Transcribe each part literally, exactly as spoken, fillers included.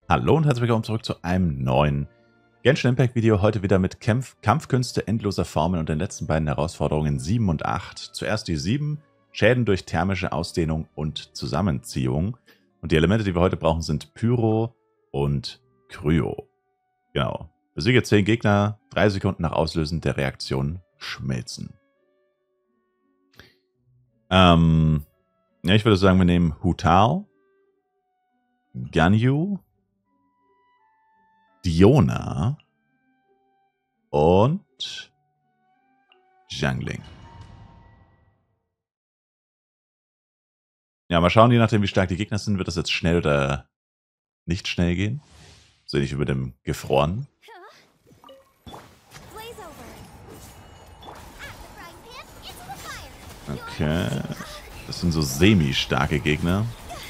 Hallo und herzlich willkommen zurück zu einem neuen Genshin Impact Video. Heute wieder mit Kämpf Kampfkünste endloser Formen und den letzten beiden Herausforderungen sieben und acht. Zuerst die sieben, Schäden durch thermische Ausdehnung und Zusammenziehung. Und die Elemente, die wir heute brauchen, sind Pyro und Kryo. Genau. Besiege zehn Gegner, drei Sekunden nach Auslösen der Reaktion schmelzen. Ähm, ja, ich würde sagen, wir nehmen Hu Tao, Ganyu, Diona und Xiangling. Ja, mal schauen, je nachdem wie stark die Gegner sind, wird das jetzt schnell oder nicht schnell gehen. So ähnlich wie mit dem Gefroren. Okay. Das sind so semi-starke Gegner.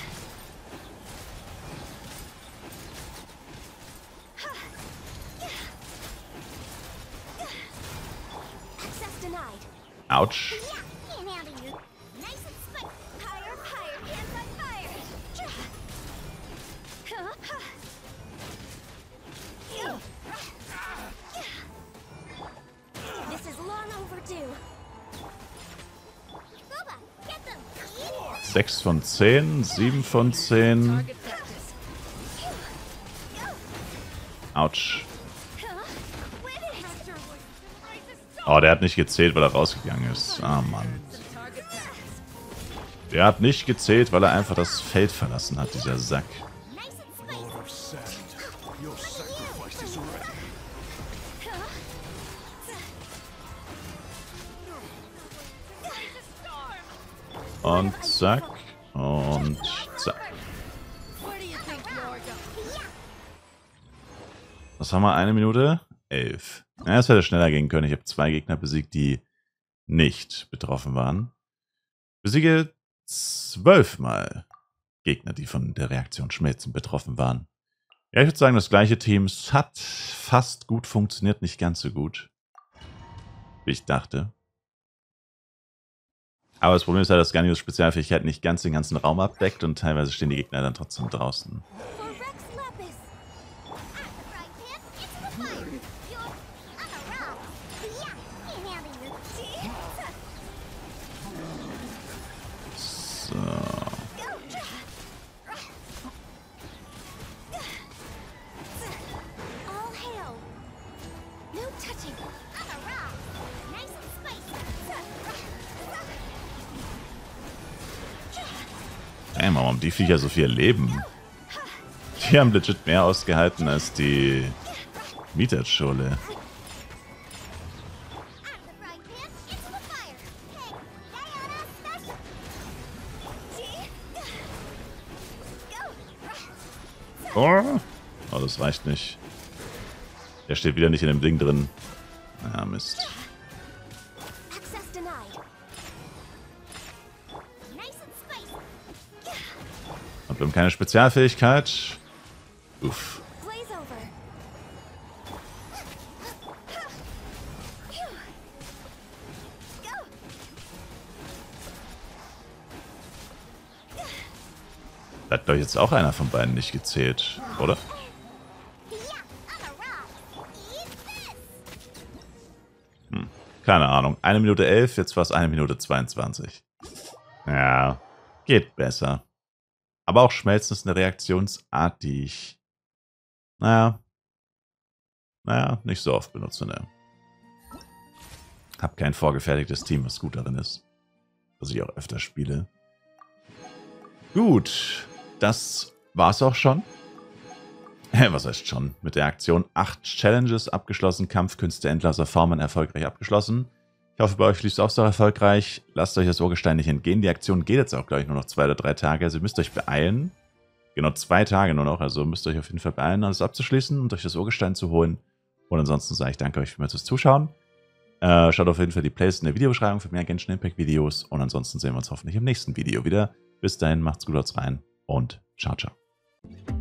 Autsch. sechs von zehn, sieben von zehn. Autsch. Oh, der hat nicht gezählt, weil er rausgegangen ist. Ah, Mann. Der hat nicht gezählt, weil er einfach das Feld verlassen hat, dieser Sack. Und zack. Und zack. Was haben wir? Eine Minute? Elf. Ja, es hätte schneller gehen können. Ich habe zwei Gegner besiegt, die nicht betroffen waren. Besiege zwölfmal Gegner, die von der Reaktion Schmelzen betroffen waren. Ja, ich würde sagen, das gleiche Team. Es hat fast gut funktioniert, nicht ganz so gut, wie ich dachte. Aber das Problem ist halt, dass Ganyus Spezialfähigkeit nicht ganz den ganzen Raum abdeckt und teilweise stehen die Gegner dann trotzdem draußen. So. Ey, warum haben die Viecher so viel Leben? Die haben legit mehr ausgehalten als die Mieterschule. Oh. Oh, das reicht nicht. Der steht wieder nicht in dem Ding drin. Ja, Mist. Und wir haben keine Spezialfähigkeit. Uff. Da hat doch jetzt auch einer von beiden nicht gezählt, oder? Hm, keine Ahnung. Eine Minute elf, jetzt war es eine Minute zweiundzwanzig. Ja, geht besser. Aber auch Schmelzen ist eine Reaktionsart, die ich, naja, naja, nicht so oft benutze, ne. Hab kein vorgefertigtes Team, was gut darin ist. Was ich auch öfter spiele. Gut. Das war's auch schon. Was heißt schon? Mit der Aktion acht Challenges abgeschlossen, Kampfkünste endloser Formen erfolgreich abgeschlossen. Ich hoffe, bei euch lief es auch so erfolgreich. Lasst euch das Urgestein nicht entgehen. Die Aktion geht jetzt auch gleich nur noch zwei oder drei Tage. Also ihr müsst euch beeilen. Genau, zwei Tage nur noch. Also müsst ihr euch auf jeden Fall beeilen, alles abzuschließen und euch das Urgestein zu holen. Und ansonsten sage ich danke euch vielmals fürs Zuschauen. Äh, schaut auf jeden Fall die Playlist in der Videobeschreibung für mehr Genshin Impact Videos. Und ansonsten sehen wir uns hoffentlich im nächsten Video wieder. Bis dahin, macht's gut, haut's rein und ciao, ciao.